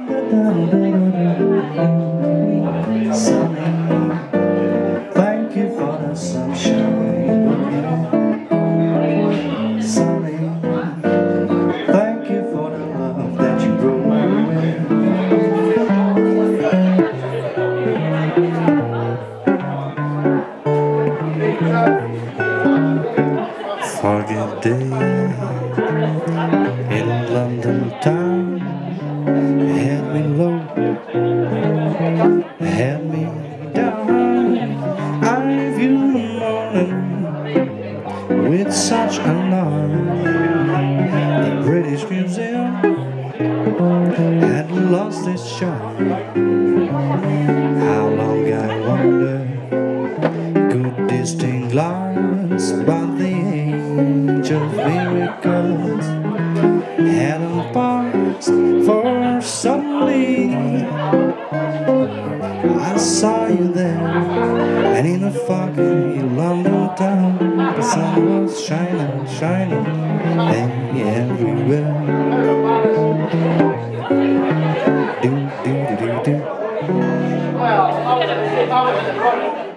Sunny, thank you for the sunshine. Sunny, thank you for the love that you brought my way. Foggy day in London town, had me low, had me down. I viewed the morning with such alarm. The British Museum had lost its charm. How long, I wonder, could this thing last? But the age of miracles hadn't passed, for suddenly I saw you there, and in a foggy London town, the sun was shining, shining, hey, everywhere. Do, do, do, do, do.